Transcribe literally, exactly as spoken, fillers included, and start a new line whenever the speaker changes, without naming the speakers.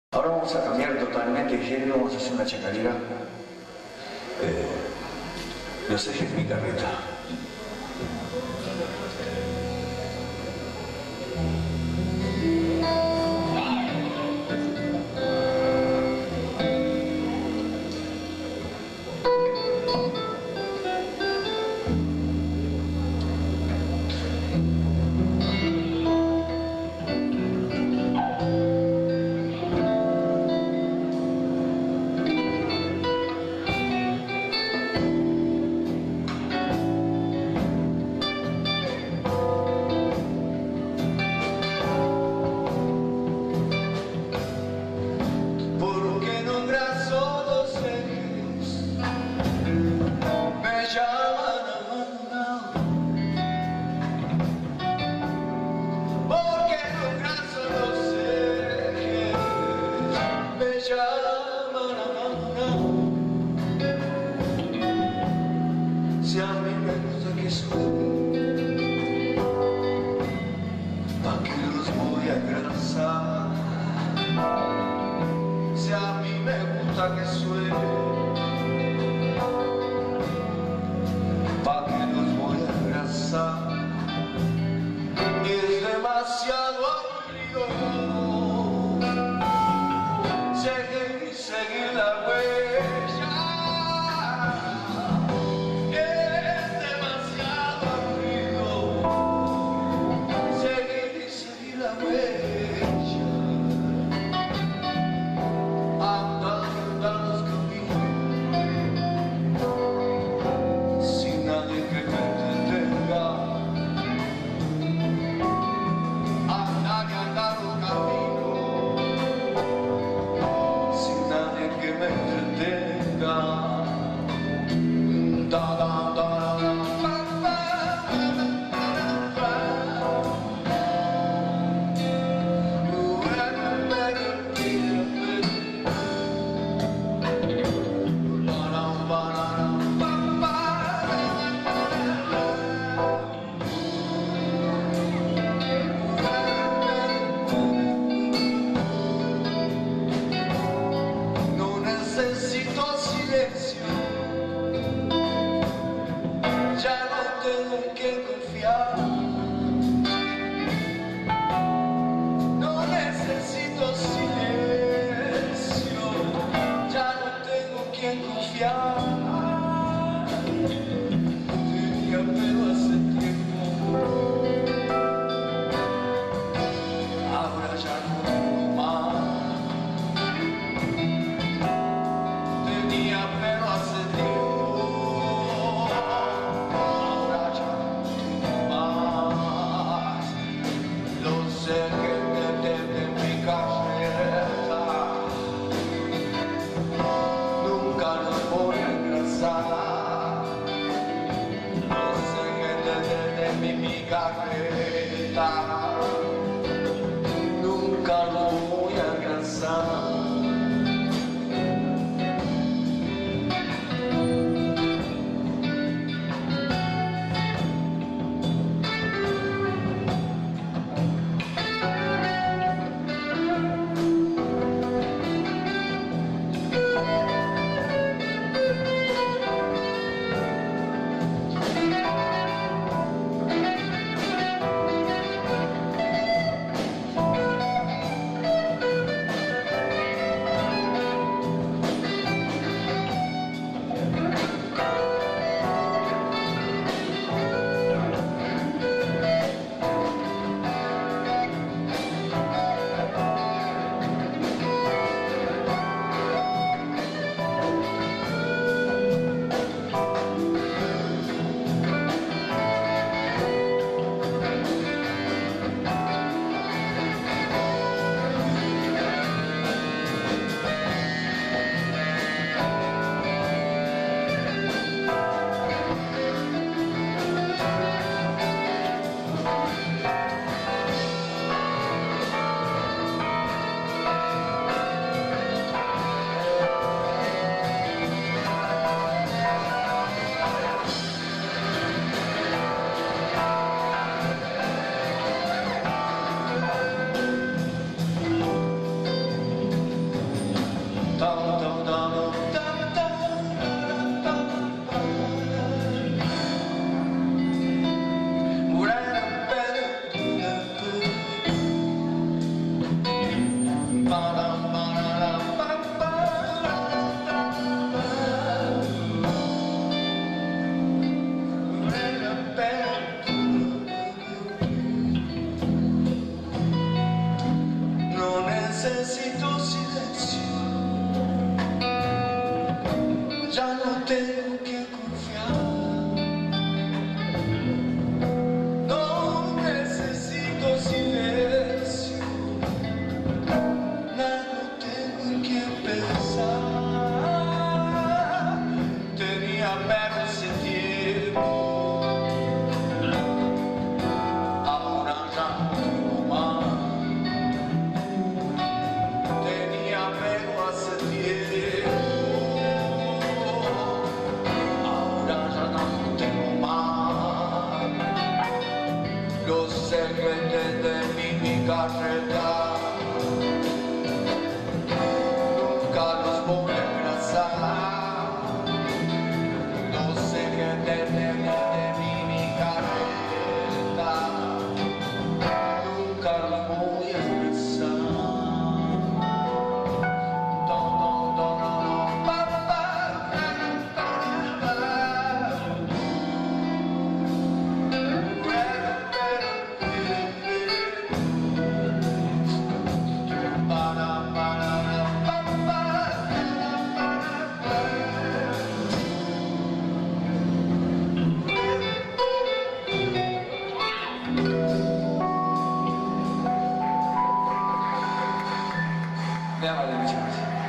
Ahora vamos a cambiar totalmente de género, vamos a hacer una chacarera. Eh, los ejes mi carreta.
Si a mí me gusta que suene, ¿pa' qué los voy a engrasar? Si a mí me gusta que suene, ¿pa' qué los voy a engrasar? Es demasiado aburrido seguir y seguir la huella. Necesito silencio, ya no tengo en quién confiar. No necesito silencio, ya no tengo en quién confiar. Tenía pero hace tiempo, ahora ya no tengo más. Pero hace tiempo, ahora ya no más. Lo sé que desde mi carrera nunca los voy a ya no tengo que confiar. No necesito silencio, nada no tengo en qué pensar. Tenía miedo ese tiempo, ahora ya no tengo más. Tenía miedo hace tiempo, ahora ya no tengo más. Los secretos de mi carrera nunca los voy a abrazar. Los secretos de, de, de mi carrera nunca los voy a abrazar. Don, don, don, don, don, pa, pa, pa, pa, pa.
Muy amable, muchas gracias.